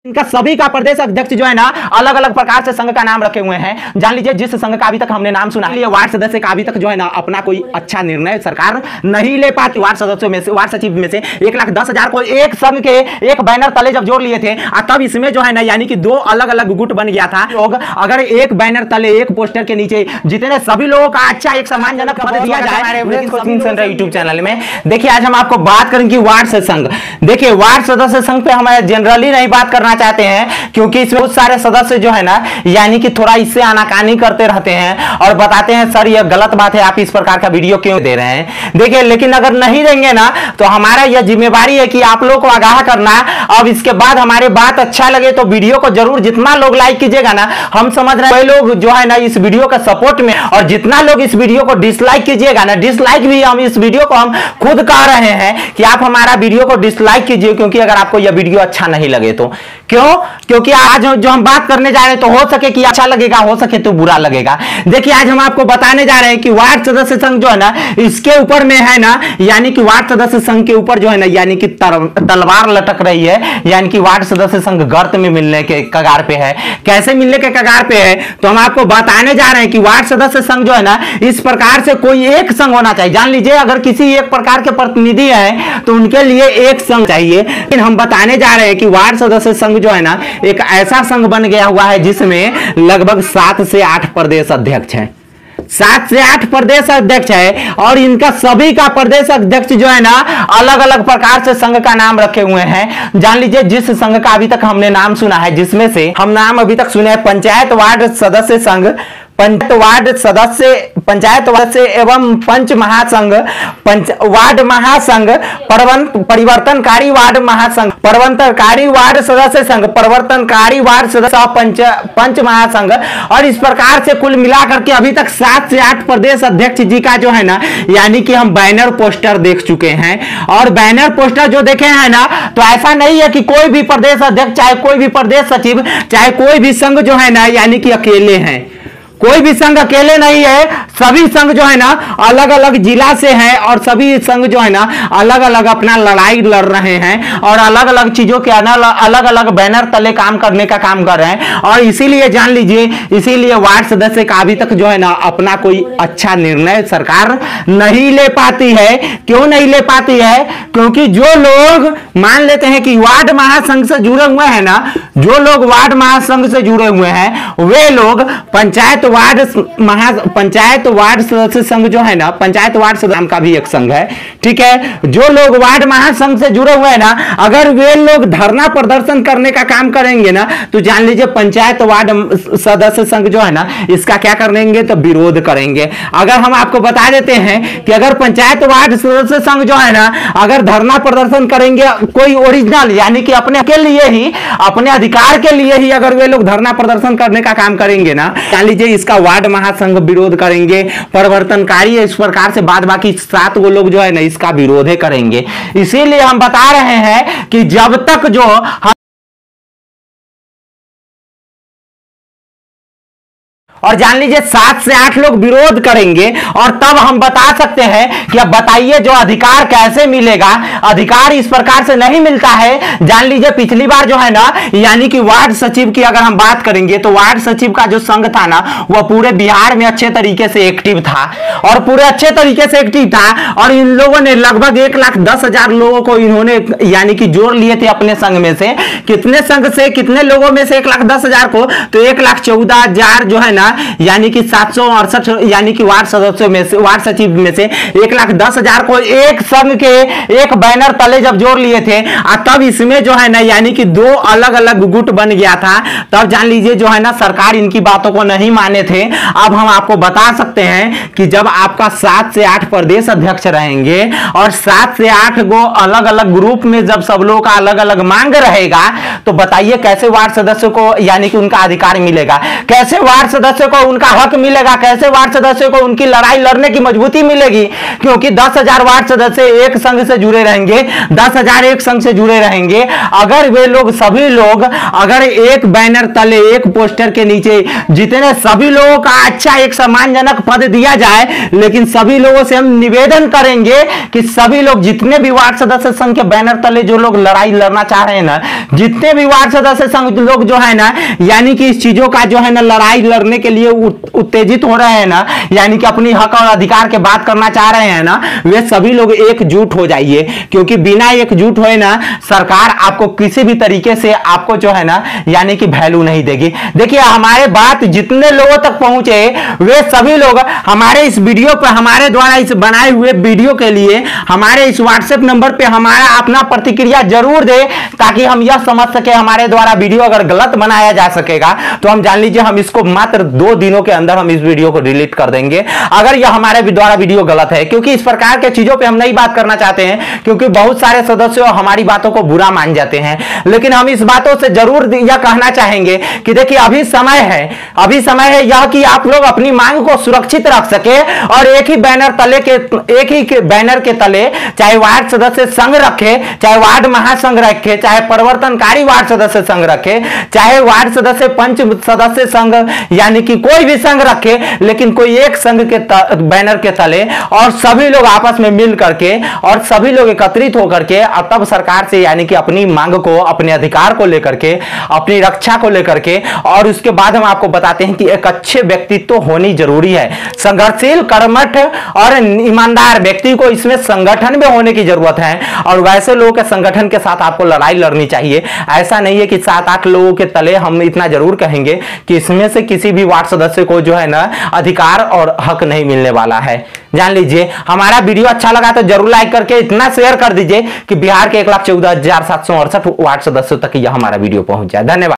इनका सभी का प्रदेश अध्यक्ष जो है ना अलग अलग प्रकार से संघ का नाम रखे हुए हैं। जान लीजिए जिस संघ का अभी तक हमने नाम सुना है, वार्ड सदस्य का अभी तक जो है ना अपना कोई अच्छा निर्णय सरकार नहीं ले पाती। वार्ड सदस्यों में से, वार्ड सचिव में से 1,10,000 को एक संघ के एक बैनर तले जब जोड़ लिए थे, तब इसमें जो है ना यानी कि दो अलग अलग गुट बन गया था। लोग अगर एक बैनर तले एक पोस्टर के नीचे जितने सभी लोगों का अच्छा एक सम्मानजनक पद दिया जाए यूट्यूब चैनल में। देखिए आज हम आपको बात करेंगे वार्ड से संघ। देखिए वार्ड सदस्य संघ पे हम जनरली नहीं बात करना चाहते हैं, क्योंकि इसमें बहुत सारे सदस्य जो है ना यानी कि थोड़ा इससे आनाकानी करते रहते हैं और बताते हैं सर ये गलत बात है, आप इस प्रकार का वीडियो क्यों दे रहे हैं। देखिए लेकिन अगर नहीं देंगे ना तो हमारा यह जिम्मेवारी है कि आप लोगों को आगाह करना। अब इसके बाद हमारी बात अच्छा लगे तो वीडियो को जरूर जितना लोग लाइक कीजिएगा ना, हम समझ रहे हैं लोग जो है ना इस वीडियो का सपोर्ट में, और जितना लोग इस वीडियो को डिसलाइक कीजिएगा ना, डिसलाइक भी हम इस वीडियो को हम खुद कह रहे हैं कि आप हमारा वीडियो को डिसलाइक कीजिए, क्योंकि अगर आपको यह वीडियो अच्छा नहीं लगे तो। क्यों? क्योंकि आज जो हम बात करने जा रहे हैं तो हो सके कि अच्छा लगेगा, हो सके तो बुरा लगेगा। देखिए आज हम आपको बताने जा रहे हैं कि वार्ड सदस्य संघ जो है ना इसके ऊपर में है ना यानी कि वार्ड सदस्य संघ के ऊपर जो है ना यानी कि तलवार लटक रही है, यानी कि वार्ड सदस्य संघ गर्त में मिलने के कगार पे है। कैसे मिलने के कगार पे है तो हम आपको बताने जा रहे हैं कि वार्ड सदस्य संघ जो है ना इस प्रकार से कोई एक संघ होना चाहिए। जान लीजिए अगर किसी एक प्रकार के प्रतिनिधि है तो उनके लिए एक संघ चाहिए। लेकिन हम बताने जा रहे हैं कि वार्ड सदस्य संघ जो है ना एक ऐसा संघ बन गया हुआ है जिसमें लगभग 7 से 8 प्रदेश अध्यक्ष हैं। 7 से 8 प्रदेश अध्यक्ष है और इनका सभी का प्रदेश अध्यक्ष जो है ना अलग अलग प्रकार से संघ का नाम रखे हुए हैं। जान लीजिए जिस संघ का अभी तक हमने नाम सुना है, जिसमें से हम नाम अभी तक सुने हैं पंचायत वार्ड सदस्य संघ, पंचायत वार्ड से एवं पंच महासंघ, वार्ड महासंघ, परिवर्तनकारी वार्ड महासंघ, परिवर्तनकारी वार्ड सदस्य संघ, परिवर्तनकारी वार्ड सदस्य, पंच महासंघ, और इस प्रकार से कुल मिलाकर के अभी तक 7 से 8 प्रदेश अध्यक्ष जी का जो है ना यानी कि हम बैनर पोस्टर देख चुके हैं। और बैनर पोस्टर जो देखे हैं ना तो ऐसा नहीं है कि कोई भी प्रदेश अध्यक्ष, चाहे कोई भी प्रदेश सचिव, चाहे कोई भी संघ जो है ना यानी कि अकेले हैं। कोई भी संघ अकेले नहीं है, सभी संघ जो है ना अलग अलग जिला से हैं और सभी संघ जो है ना अलग अलग अपना लड़ाई लड़ रहे हैं और अलग अलग चीजों के अलग अलग बैनर तले काम करने का काम कर रहे हैं। और इसीलिए जान लीजिए, इसीलिए वार्ड सदस्य का अभी तक जो है ना अपना कोई अच्छा निर्णय सरकार नहीं ले पाती है। क्यों नहीं ले पाती है? क्योंकि जो लोग मान लेते हैं कि वार्ड महासंघ से जुड़े हुए हैं ना, जो लोग वार्ड महासंघ से जुड़े हुए हैं वे लोग पंचायत वार्ड सदस्य संघ जो है ना, पंचायत वार्ड सदस्य का भी एक संघ है, ठीक है। जो लोग वार्ड महासंघ से जुड़े हुए हैं ना, अगर वे लोग धरना प्रदर्शन करने का काम करेंगे ना तो जान लीजिए पंचायत वार्ड सदस्य संघ जो है ना इसका क्या करेंगे तो विरोध करेंगे। अगर हम आपको बता देते हैं कि अगर पंचायत वार्ड सदस्य संघ जो है ना अगर धरना प्रदर्शन करेंगे कोई ओरिजिनल यानी कि अपने के लिए ही, अपने अधिकार के लिए ही अगर वे लोग धरना प्रदर्शन करने का काम करेंगे ना, जान लीजिए इसका वार्ड महासंघ विरोध करेंगे, परिवर्तनकारी इस प्रकार से बाद बाकी 7 वो लोग जो है ना इसका विरोध करेंगे। इसीलिए हम बता रहे हैं कि जब तक जो और जान लीजिए 7 से 8 लोग विरोध करेंगे और तब हम बता सकते हैं कि अब बताइए जो अधिकार कैसे मिलेगा। अधिकार इस प्रकार से नहीं मिलता है। जान लीजिए पिछली बार जो है ना यानी कि वार्ड सचिव की अगर हम बात करेंगे तो वार्ड सचिव का जो संघ था ना वह पूरे बिहार में अच्छे तरीके से एक्टिव था और पूरे अच्छे तरीके से एक्टिव था और इन लोगों ने लगभग 1,10,000 लोगों को इन्होंने यानी कि जोड़ लिए थे अपने संघ में से। कितने संघ से कितने लोगों में से 1,10,000 को, तो 1,14,000 जो है ना यानी कि 768 यानी कि वार्ड सदस्यों में से, वार्ड सचिव में से 1,10,000 को एक संघ के एक बैनर तले जब जोड़ लिए थे तब इसमें जो है ना यानी कि 2 अलग अलग गुट बन गया था। तब जान लीजिए जो है ना सरकार इनकी बातों को नहीं माने थे। अब हम आपको बता सकते हैं कि जब आपका 7 से 8 प्रदेश अध्यक्ष रहेंगे और 7 से 8 गो अलग अलग ग्रुप में जब सब लोगों का अलग अलग मांग रहेगा तो बताइए कैसे वार्ड सदस्यों को यानी कि उनका अधिकार मिलेगा, कैसे वार्ड सदस्य सदस्यों को उनका हक मिलेगा, कैसे वार्ड सदस्यों को उनकी लड़ाई लड़ने की मजबूती मिलेगी, क्योंकि 10,000 वार्ड सदस्य एक संघ से जुड़े रहेंगे, 10,000 एक संघ से जुड़े रहेंगे। अगर वे लोग सभी लोग अगर एक बैनर तले, एक पोस्टर के नीचे जितने सभी लोगों का अच्छा एक सम्मानजनक पद दिया जाए, लेकिन सभी लोगों से हम निवेदन करेंगे कि सभी लोग जितने भी वार्ड सदस्य संघ के बैनर तले जो लोग लड़ाई लड़ना चाह रहे हैं ना, जितने भी वार्ड सदस्य संघ लोग जो है ना, यानी कि इस चीजों का जो है ना लड़ाई लड़ने के लिए उत्तेजित हो रहे हैं ना, यानी कि अपनी हक और अधिकार के बात करना चाह रहे हैं ना, वे सभी लोग एकजुट हो जाइए, क्योंकि बिना एकजुट हुए ना सरकार आपको किसी भी तरीके से आपको जो है ना यानी कि वैल्यू नहीं देगी। देखिए हमारे बात जितने लोगों तक पहुंचे वे सभी लोग हमारे इस वीडियो पर, हमारे द्वारा इस बनाए हुए वीडियो के लिए हमारे इस व्हाट्सएप नंबर पे हमारा अपना प्रतिक्रिया जरूर दे, ताकि हम यह समझ सके हमारे द्वारा वीडियो अगर गलत बनाया जा सकेगा तो हम जान लीजिए हम इसको मात्र 2 दिनों के अंदर हम इस वीडियो को डिलीट कर देंगे, अगर यह हमारे द्वारा वीडियो गलत है। क्योंकि इस प्रकार के चीजों पे हम नहीं बात करना चाहते हैं, क्योंकि बहुत सारे सदस्य हमारी बातों को बुरा मान जाते हैं, लेकिन हम इस बातों से जरूर यह कहना चाहेंगे कि देखिए अभी समय है यह कि आप लोग अपनी मांग को सुरक्षित रख सके और एक ही बैनर के तले चाहे वार्ड सदस्य संघ रखे, चाहे वार्ड महासंघ रखे, चाहे परिवर्तनकारी वार्ड सदस्य संघ रखे, चाहे वार्ड सदस्य पंच सदस्य संघ, यानी कि कोई भी संघ रखे, लेकिन कोई एक संघ के बैनर के तले और सभी लोग आपस में मिल करके और सभी लोग एकत्रित होकर के तब सरकार से यानी कि अपनी मांग को, अपने अधिकार को लेकर के, अपनी रक्षा को लेकर के, और उसके बाद हम आपको बताते हैं कि एक अच्छे व्यक्तित्व होनी जरूरी है। संघर्षशील, कर्मठ और ईमानदार व्यक्ति को इसमें संगठन में होने की जरूरत है, और वैसे लोगों के संगठन के साथ आपको लड़ाई लड़नी चाहिए। ऐसा नहीं है कि 7-8 लोगों के तले हम इतना जरूर कहेंगे कि इसमें से किसी भी वार्ड सदस्य को जो है ना अधिकार और हक नहीं मिलने वाला है। जान लीजिए हमारा वीडियो अच्छा लगा तो जरूर लाइक करके इतना शेयर कर दीजिए कि बिहार के 1,14,768 वार्ड सदस्यों तक यह हमारा वीडियो पहुंच जाए। धन्यवाद।